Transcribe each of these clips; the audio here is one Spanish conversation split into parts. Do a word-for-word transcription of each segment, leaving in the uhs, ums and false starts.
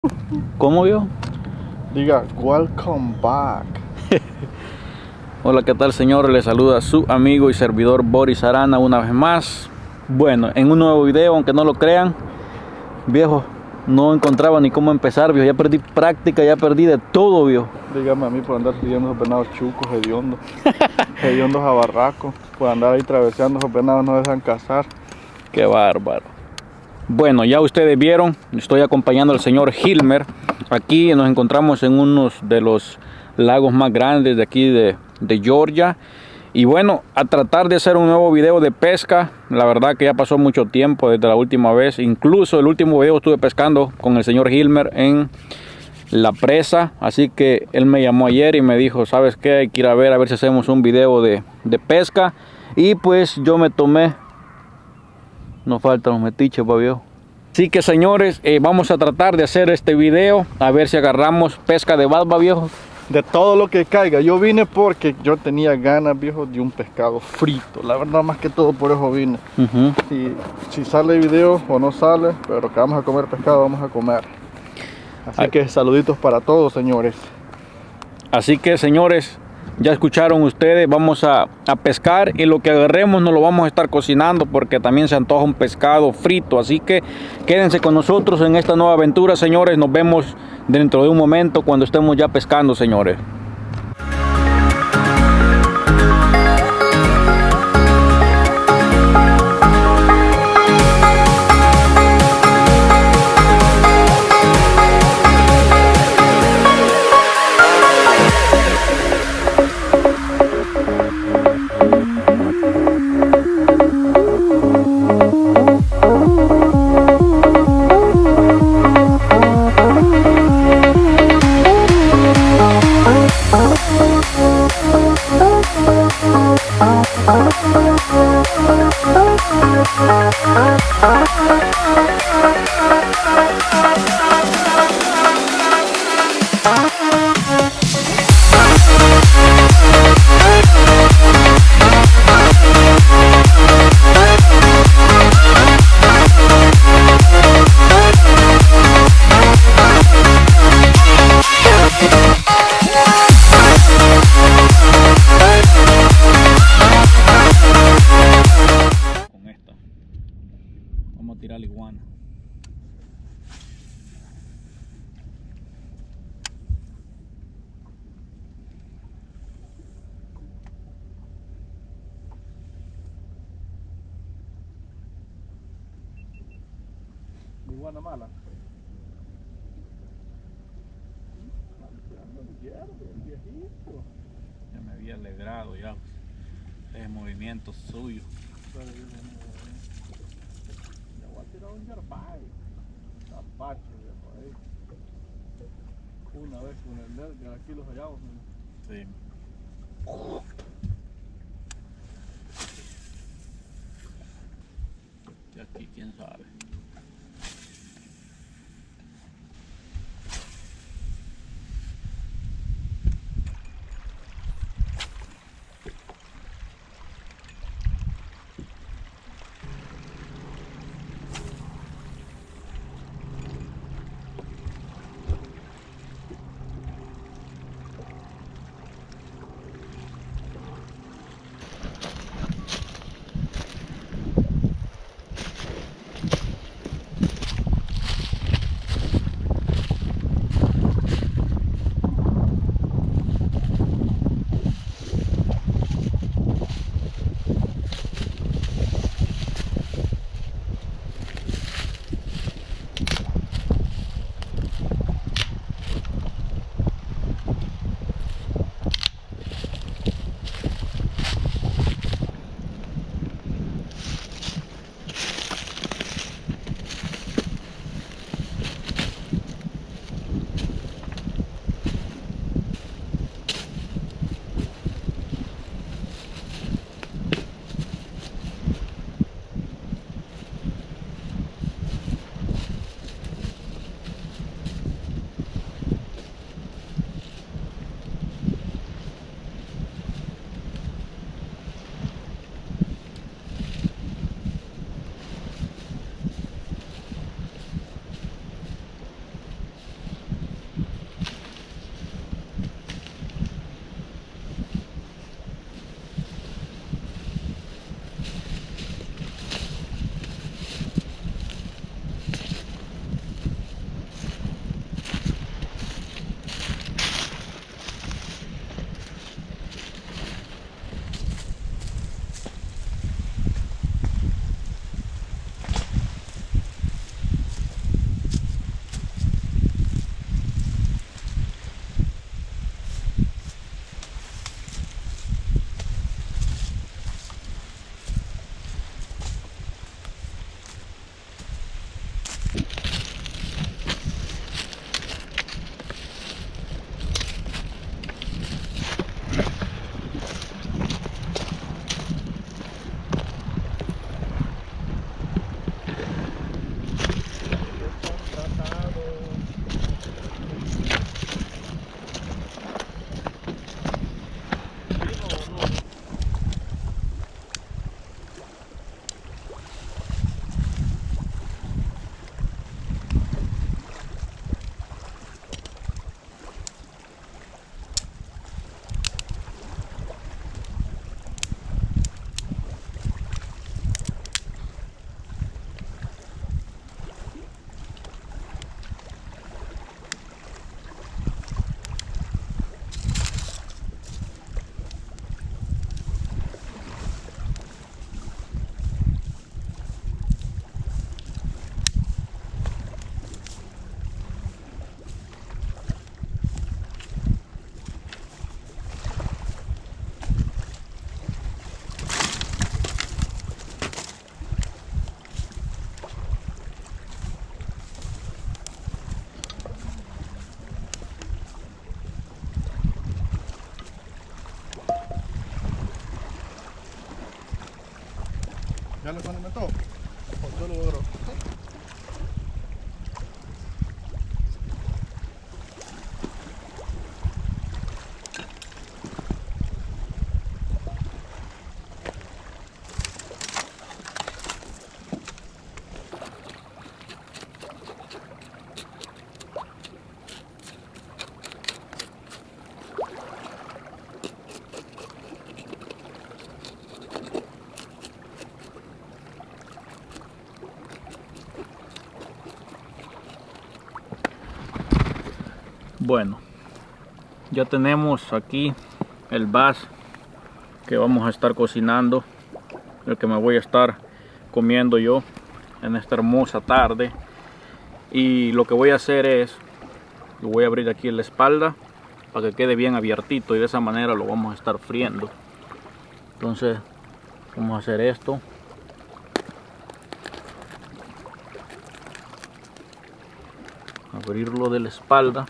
¿Cómo vio? Diga, welcome back. Hola, ¿qué tal, señores? Les saluda su amigo y servidor Boris Arana una vez más. Bueno, en un nuevo video, aunque no lo crean, viejo, no encontraba ni cómo empezar, viejo. Ya perdí práctica, ya perdí de todo, viejo. Dígame a mí por andar siguiendo esos venados chucos, hediondos, hediondos a barraco, por andar ahí traveseando esos venados, no dejan cazar. Qué bárbaro. Bueno, ya ustedes vieron, estoy acompañando al señor Hilmer. Aquí nos encontramos en uno de los lagos más grandes de aquí de, de Georgia. Y bueno, a tratar de hacer un nuevo video de pesca. La verdad que ya pasó mucho tiempo desde la última vez. Incluso el último video estuve pescando con el señor Hilmer en la presa. Así que él me llamó ayer y me dijo, ¿sabes qué? Hay que ir a ver, a ver si hacemos un video de, de pesca. Y pues yo me tomé... Nos faltan los metiches, pa' viejo. Así que, señores, eh, vamos a tratar de hacer este video. A ver si agarramos pesca de balba, viejo. De todo lo que caiga. Yo vine porque yo tenía ganas, viejo, de un pescado frito. La verdad, más que todo por eso vine. Uh-huh. si, si sale video o no sale, pero que vamos a comer pescado, vamos a comer. Así Ay. que saluditos para todos, señores. Así que, señores, ya escucharon ustedes, vamos a, a pescar y lo que agarremos no lo vamos a estar cocinando porque también se antoja un pescado frito. Así que quédense con nosotros en esta nueva aventura, señores. Nos vemos dentro de un momento cuando estemos ya pescando, señores. Vamos a tirar la iguana. Iguana mala. Ya me había alegrado ya ese movimiento suyo. Le voy a tirar un yerbay. Zapacho, viejo, ahí. Una vez con el dedo, que aquí los hallamos. Sí. Y aquí, quién sabe. ¿Ya lo condimentó? ¿O yo lo agarro? Bueno, ya tenemos aquí el bass que vamos a estar cocinando, el que me voy a estar comiendo yo en esta hermosa tarde. Y lo que voy a hacer es, lo voy a abrir aquí en la espalda para que quede bien abiertito y de esa manera lo vamos a estar friendo. Entonces vamos a hacer esto. Abrirlo de la espalda.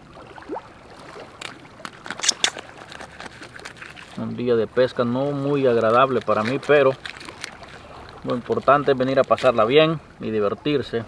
Un día de pesca no muy agradable para mí, pero lo importante es venir a pasarla bien y divertirse.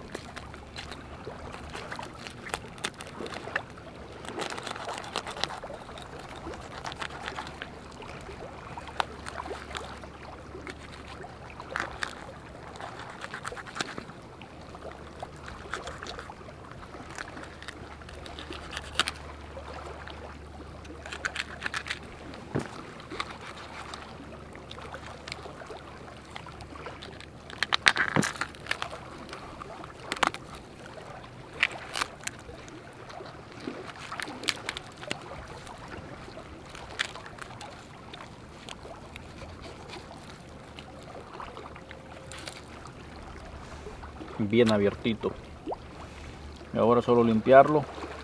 Bien abiertito. Y ahora solo limpiarlo.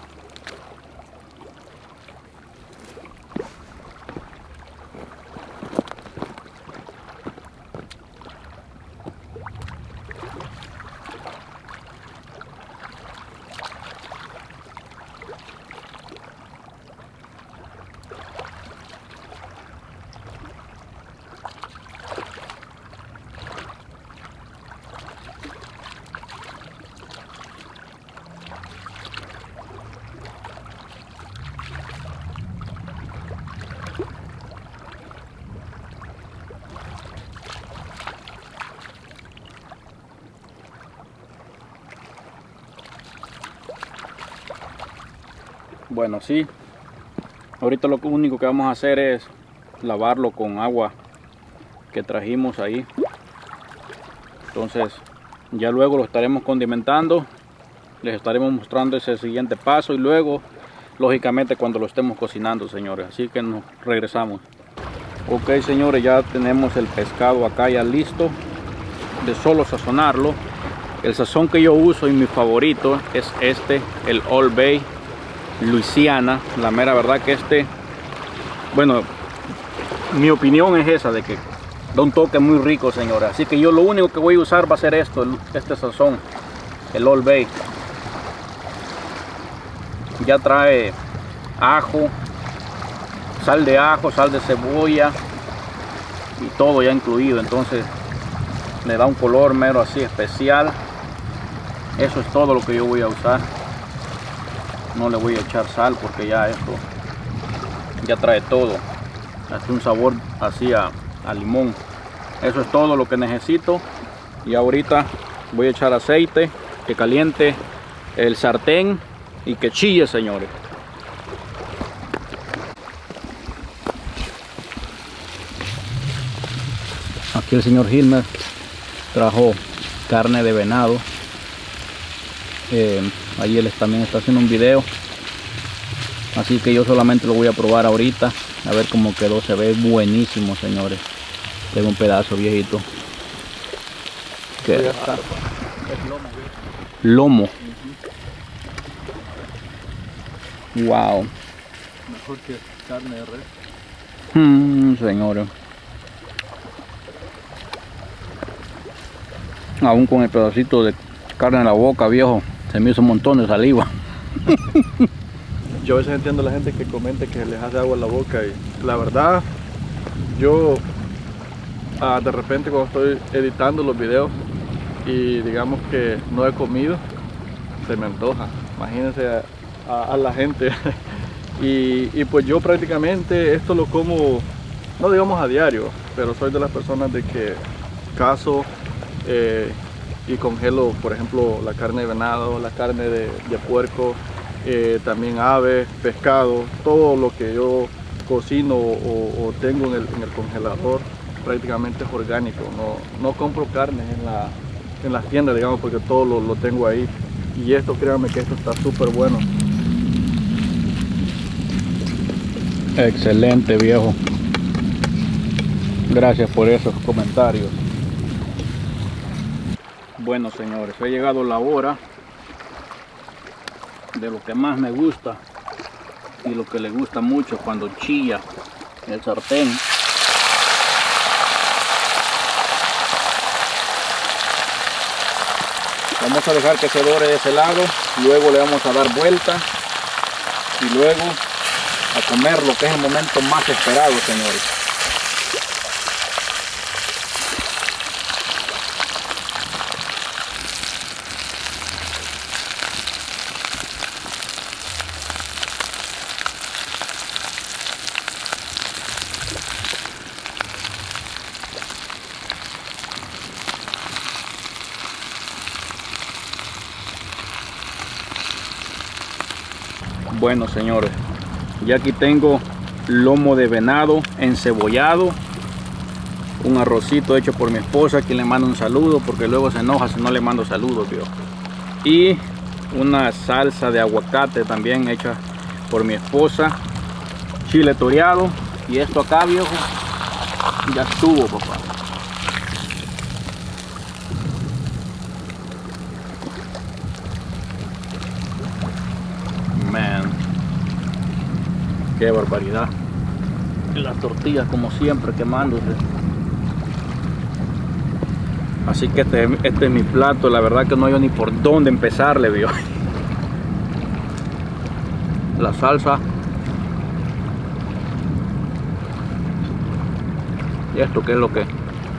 Bueno, sí, ahorita lo único que vamos a hacer es lavarlo con agua que trajimos ahí. Entonces ya luego lo estaremos condimentando, les estaremos mostrando ese siguiente paso y luego lógicamente cuando lo estemos cocinando, señores. Así que nos regresamos. Ok, señores, ya tenemos el pescado acá ya listo de solo sazonarlo. El sazón que yo uso y mi favorito es este, el Old Bay Louisiana. La mera verdad que este, bueno, mi opinión es esa, de que da un toque muy rico, señores. Así que yo lo único que voy a usar va a ser esto, este sazón, el Old Bay. Ya trae ajo, sal de ajo, sal de cebolla y todo ya incluido. Entonces le da un color mero así especial. Eso es todo lo que yo voy a usar. No le voy a echar sal porque ya esto ya trae todo, hace un sabor así a, a limón. Eso es todo lo que necesito. Y ahorita voy a echar aceite, que caliente el sartén y que chille, señores. Aquí el señor Hilmer trajo carne de venado. Eh, ahí él también está haciendo un video, así que yo solamente lo voy a probar ahorita a ver cómo quedó. Se ve buenísimo, señores. Tengo un pedazo viejito que ya está. Es lomo, lomo. Uh-huh. Wow, mejor que carne de res. mm, señores, aún con el pedacito de carne en la boca, viejo, se me hizo un montón de saliva. Yo a veces entiendo a la gente que comenta que les hace agua en la boca, y la verdad, yo uh, de repente cuando estoy editando los videos y digamos que no he comido, se me antoja. Imagínense a, a, a la gente. y, y pues yo prácticamente esto lo como, no digamos a diario, pero soy de las personas de que cazo eh, y congelo, por ejemplo, la carne de venado, la carne de, de puerco, eh, también aves, pescado, todo lo que yo cocino o, o tengo en el, en el congelador prácticamente es orgánico. No, no compro carne en, la, en las tiendas, digamos, porque todo lo, lo tengo ahí. Y esto, créanme que esto está súper bueno. Excelente, viejo. Gracias por esos comentarios. Bueno, señores, ha llegado la hora de lo que más me gusta y lo que le gusta mucho cuando chilla el sartén. Vamos a dejar que se dore de ese lado, luego le vamos a dar vuelta y luego a comer lo que es el momento más esperado, señores. Bueno, señores, ya aquí tengo lomo de venado encebollado, un arrocito hecho por mi esposa, a quien le mando un saludo porque luego se enoja si no le mando saludos, viejo. Y una salsa de aguacate también hecha por mi esposa, chile toreado, y esto acá, viejo, ya estuvo, papá. Man, qué barbaridad. Y las tortillas como siempre quemándose. Así que este, este es mi plato. La verdad que no hay ni por dónde empezarle, vio. La salsa. Y esto qué es lo que,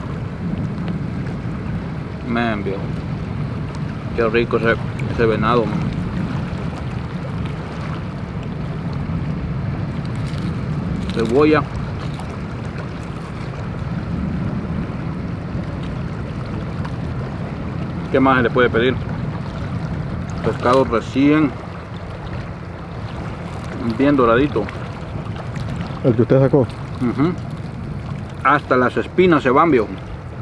man, viejo, qué rico ese, ese venado, man. Cebolla, ¿qué más se le puede pedir? Pescado recién bien doradito, el que usted sacó. uh-huh. Hasta las espinas se van, viejo.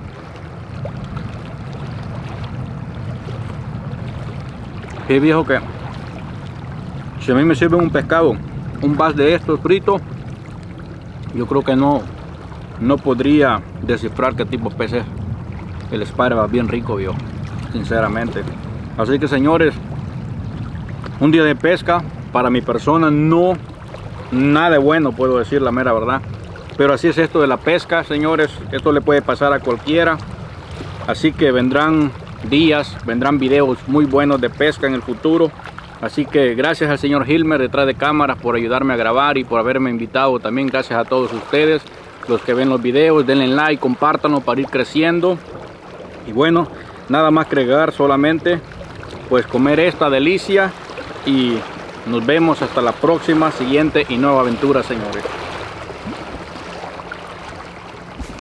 Qué viejo, que si a mí me sirve un pescado, un vas de estos fritos, yo creo que no no podría descifrar qué tipo de pez es. El espárrago va bien rico, vio, sinceramente. Así que, señores, un día de pesca para mi persona, no nada bueno, puedo decir la mera verdad, pero así es esto de la pesca, señores. Esto le puede pasar a cualquiera, así que vendrán días, vendrán videos muy buenos de pesca en el futuro. Así que gracias al señor Hilmer detrás de cámaras por ayudarme a grabar y por haberme invitado. También gracias a todos ustedes, los que ven los videos. Denle like, compártanlo para ir creciendo. Y bueno, nada más que agregar, solamente pues comer esta delicia. Y nos vemos hasta la próxima, siguiente y nueva aventura, señores.